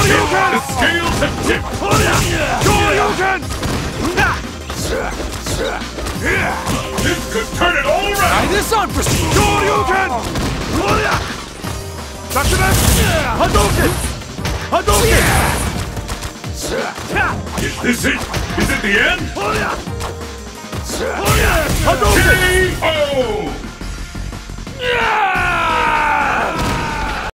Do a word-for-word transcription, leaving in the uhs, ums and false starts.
The scales have tipped! Shoryuken! This could turn it all Try around! this on for Shoryuken! Shakugan! Hadouken! Hadouken! Is this it? Is it the end?